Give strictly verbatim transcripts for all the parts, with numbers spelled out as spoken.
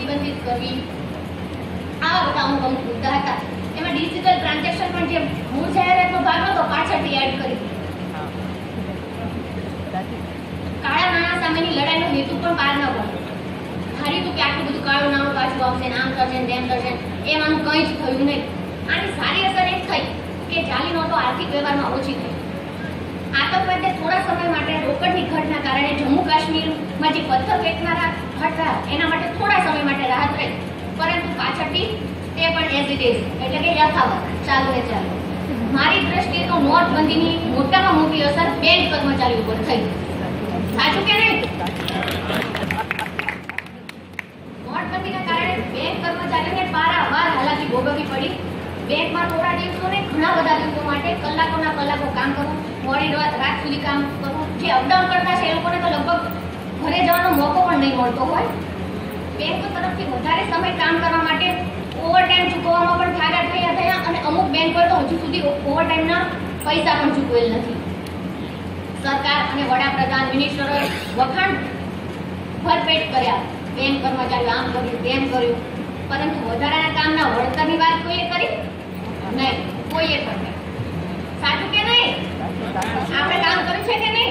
પ્રતિબંધિત કરવી, આવા બધા અમુક અમુક મુદ્દા હતા. એમાં ડિજિટલ ટ્રાન્ઝેક્શન પણ જે મૂળ જાહેરાતનો ભાગ હતો પાછળથી એડ કરી. કાળા નાણાં સામેની લડાઈનો હેતુ પણ પાર ન પડ્યો. ધાર્યું કે આટલું બધું કાળું નાણું પાછું આવશે, આમ થશે તેમ થશે, એમાંનું કંઈ જ થયું નહીં. આની સારી અસર એ થઈ કે જાલી નોટો આર્થિક વ્યવહારમાં ઓછી થઈ. આતંકવાદને થોડા સમય માટે રોકડની ઘટના કારણે જમ્મુ કાશ્મીરમાં જે પથ્થર ફેંકનારા હતા એના માટે થોડા સમય માટે રાહત રહી, પરંતુ પાછળથી એ પણ એઝ ઇટ ઇઝ એટલે કે યથાવત ચાલુ ને ચાલુ. મારી દ્રષ્ટિએ તો નોટબંધીની મોટામાં મોટી અસર બેંક કર્મચારીઓ ઉપર થઈ. સાચું કે નહીં? નોટબંધીના કારણે બેંક કર્મચારીઓને પારાવાર હાલાકી ભોગવવી પડી. બેંકમાં થોડા દિવસો ને ઘણા બધા દિવસો માટે કલાકોના કલાકો કામ કરવું, મોડી રાત સુધી કામ કરવું. જે અપડાઉન કરતા છે એ લોકોને તો લગભગ ઘરે જવાનો મોકો પણ નહીં મળતો હોય. બેંકો તરફથી વધારે સમય કામ કરવા માટે ઓવરટાઈમ ચૂકવવામાં પણ ઠાગા થયા થયા અને અમુક બેંકોએ તો હજુ સુધી ઓવરટાઈમના પૈસા પણ ચૂકવેલ નથી. સરકાર અને વડાપ્રધાન મિનિસ્ટરોએ વખાણ ભરપેટ કર્યા, બેંક કર્મચારીઓ આમ કર્યું તેમ કર્યું, પરંતુ વધારાના કામના વળતરની વાત કોઈએ કરી નહીં, કોઈએ કરી. સાચું કે નહીં? આપણે કામ કર્યું છે કે નહીં?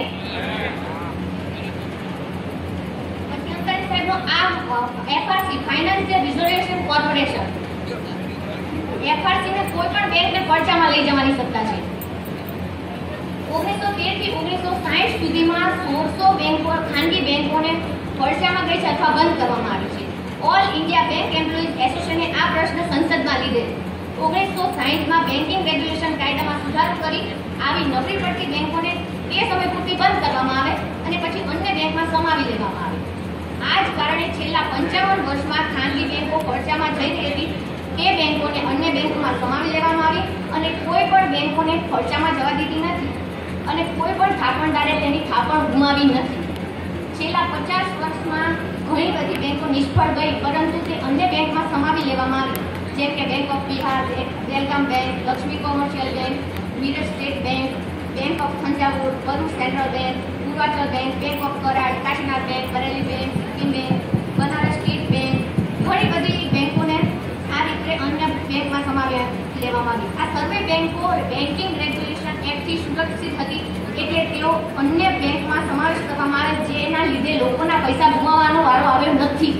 પછી અંતરી સાહેબનો આ FRC financial resolution corporation, FRC ને કોઈ પણ બેંકને પડચામાં લઈ જવાની સત્તા છે. ઓગણીસો તેર થી ઓગણીસો સાહીઠ સુધીમાં સોળસો બેંકો ખાનગી બેંકોને પડચામાં ગઈ છે અથવા બંધ કરવામાં આવી છે. ઓલ ઇન્ડિયા બેંક એમ્પ્લોઈઝ એસોસિએશને આ પ્રશ્ન સંસદમાં લીધે ઓગણીસો સાહીઠમાં બેન્કિંગ રેગ્યુલેશન કાયદામાં સુધારો કરી આવી નબળી પડતી બેંકોને તે સમય પૂરતી બંધ કરવામાં આવે અને પછી અન્ય બેંકમાં સમાવી લેવામાં આવે. આ જ કારણે છેલ્લા પંચાવન વર્ષમાં ખાનગી બેંકો પડચામાં જઈ રહી હતી તે બેંકોને અન્ય બેંકોમાં સમાવી લેવામાં આવી અને કોઈ પણ બેંકોને પડચામાં જવા દીધી નથી અને કોઈ પણ થાપણદારે તેની થાપણ ગુમાવી નથી. છેલ્લા પચાસ વર્ષમાં ઘણી બધી બેંકો નિષ્ફળ ગઈ, પરંતુ તે અન્ય બેંકમાં સમાવી લેવામાં આવી, જેમ કે bank of Bihar, welcome bank, Lakshmi commercial bank, Miraj state bank, bank of Thanjavur, Bharuch central bank, Purvanchal bank, bank of Karad, Kashinath bank, Bareilly bank, Sikkim bank, Banaras state bank, ઘણી બધી બેંકોને આ રીતે અન્ય બેંકમાં સમાવી લેવામાં આવી. આ સર્વે બેંકો બેન્કિંગ રેગ્યુલેશન એક્ટથી સુરક્ષિત હતી, એટલે તેઓ અન્ય બેંકમાં સમાવેશ કરવામાં આવે, જેના લીધે લોકોના પૈસા ગુમાવવાનો વારો આવ્યો નથી.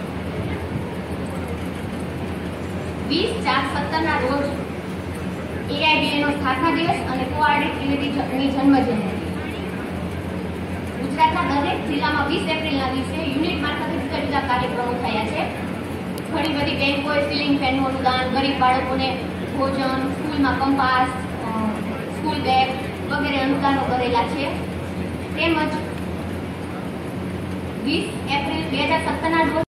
વીસ ચાર સત્તરના રોજ એઆઈબીએનો સ્થાપના દિવસ અને કોઆરડી ત્રિવેદીની જન્મ જયંતિ. ગુજરાતના દરેક જિલ્લામાં વીસ એપ્રિલના દિવસે યુનિટ મારફતે જુદા જુદા કાર્યક્રમો થયા છે. ઘણી બધી બેંકોએ સીલિંગ ફેનનું દાન, ગરીબ બાળકોને ભોજન, સ્કૂલમાં કંપાસ, સ્કૂલ બેગ વગેરે અનુદાનો કરેલા છે. તેમજ વીસ એપ્રિલ બે હજાર સત્તરના રોજ